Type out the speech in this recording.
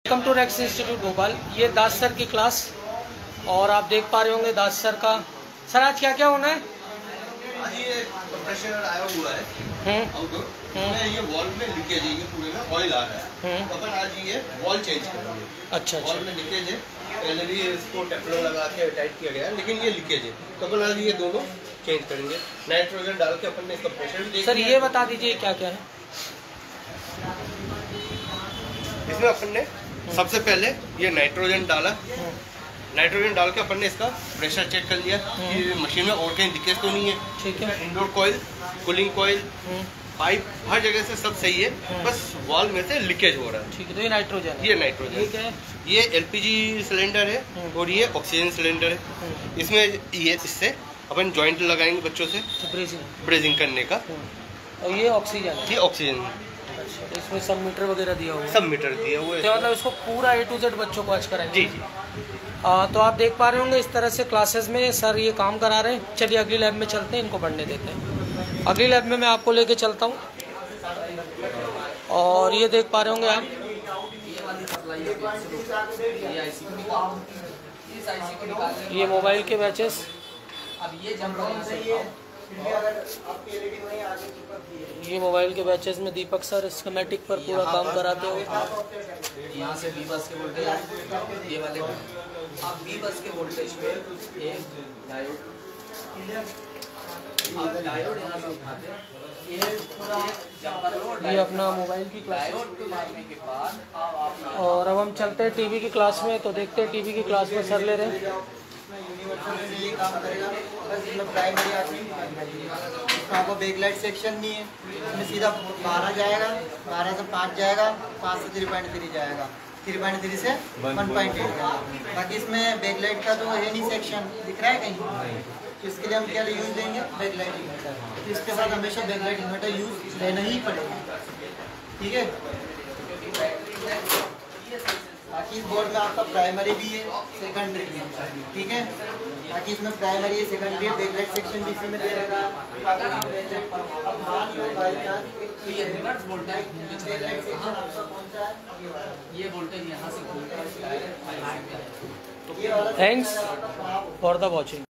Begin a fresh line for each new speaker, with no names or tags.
Welcome to Rex institute Bhopal. ये Das sir की class और आप देख पा रहे होंगे दास सर का। सर आज क्या क्या होना है?
आज ये कंप्रेशर आया हुआ है आउटडोर, ये वॉल में लीकेज है, ये पूरे में ऑयल आ रहा है, तो अपन आज ये वॉल चेंज करेंगे।
अच्छा,
वॉल में लीकेज है, पहले भी इसको टेफ्लॉन लगा के टाइट किया गया है, लेकिन ये लीकेज है, तो अपन आज ये दोनों चेंज करेंगे। नाइट्रोजन डाल के अपन ने इसका प्रेशर भी देखा।
सर ये बता दीजिए क्या क्या है
इसमें। अपन ने सबसे पहले ये नाइट्रोजन डाला, नाइट्रोजन डाल के अपन ने इसका प्रेशर चेक कर लिया कि मशीन में और कहीं लीकेज तो नहीं है।
ठीक है।
Indoor coil, cooling coil, pipe हर जगह से सब सही है, बस वॉल में से लीकेज हो रहा है।
ठीक है, तो ये नाइट्रोजन है।
ये नाइट्रोजन
ठीक है।
ये एलपीजी सिलेंडर है और ये ऑक्सीजन सिलेंडर है। इसमें ये इससे अपन जॉइंट लगाएंगे बच्चों से ब्रेजिंग करने का।
और ये ऑक्सीजन है।
ये ऑक्सीजन।
अच्छा, तो इसमें सब मीटर वगैरह दिया हुआ है।
सब मीटर दिया हुआ है,
तो मतलब इसको पूरा A to Z बच्चों को आज कराएंगे।
जी जी।
तो आप देख पा रहे होंगे इस तरह से क्लासेस में सर ये काम करा रहे हैं। चलिए अगली लैब में चलते हैं, इनको पढ़ने देते हैं। अगली लैब में मैं आपको लेके चलता हूँ और ये देख पा रहे होंगे आप, ये मोबाइल के बैचेस। ये मोबाइल के बैचेस में दीपक सर स्कीमेटिक पर पूरा काम कराते हो।
यहाँ से बी बस के वोल्टेज, ये वाले आप बी बस के वोल्टेज पे ये डायोड यहाँ से उठाते हैं।
ये अपना मोबाइल की क्लास
के बाद
और अब हम चलते हैं टीवी की क्लास में। तो देखते हैं टीवी की क्लास में सर ले रहे हैं।
काम करेगा, बस इसमें प्राइमरी आती है। आपको बैकलाइट सेक्शन नहीं है, इसमें सीधा 12 जाएगा, 12 से 5 जाएगा, 5 से 3.3 जाएगा, 3.3 से 1.8 जाएगा। बाकी इसमें बैकलाइट का तो है नहीं सेक्शन, दिख रहा है कहीं? तो इसके लिए हम क्या यूज़ देंगे? Backlight inverter. तो इसके साथ हमेशा बैकलाइट इन्वर्टर यूज़ लेना ही पड़ेगा, ठीक है। बाकी इस बोर्ड में आपका प्राइमरी भी है, सेकेंडरी भी है, ठीक है। बाकी इसमें प्राइमरी है, सेकेंडरी है, बैकलाइट सेक्शन भी इसी में दे रहेगा।
ये रिवर्स वोल्टेज ये वोल्टेज यहाँ से
थैंक्स फॉर द वॉचिंग।